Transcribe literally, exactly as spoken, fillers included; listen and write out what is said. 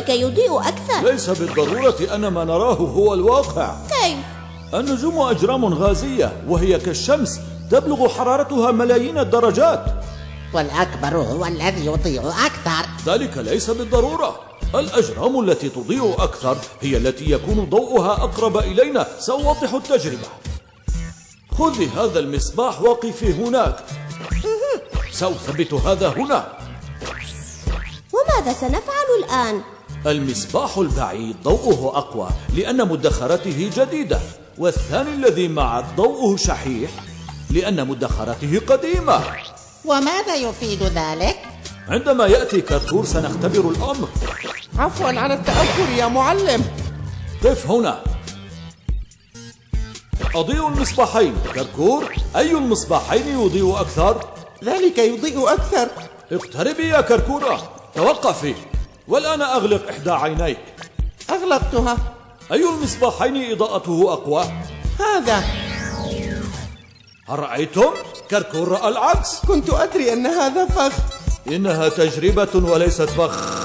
لكي يضيء أكثر. ليس بالضرورة أن ما نراه هو الواقع. كيف؟ النجوم أجرام غازية، وهي كالشمس تبلغ حرارتها ملايين الدرجات. والأكبر هو الذي يضيء أكثر. ذلك ليس بالضرورة. الأجرام التي تضيء أكثر هي التي يكون ضوءها أقرب إلينا. سأوضح التجربة. خذي هذا المصباح وقفي هناك. سأثبت هذا هنا. وماذا سنفعل الآن؟ المصباح البعيد ضوءه أقوى لأن مدخراته جديدة، والثاني الذي معك ضوءه شحيح لأن مدخراته قديمة. وماذا يفيد ذلك؟ عندما يأتي كركور سنختبر الأمر. عفوا على التأخر يا معلم. قف هنا. أضيء المصباحين. كركور، أي المصباحين يضيء أكثر؟ ذلك يضيء أكثر. اقتربي يا كركورة. توقفي، والآن أغلق إحدى عينيك. أغلقتها. أي المصباحين إضاءته أقوى؟ هذا. هل رأيتم؟ كركور رأى العكس. كنت أدري أن هذا فخ. إنها تجربة وليست فخ.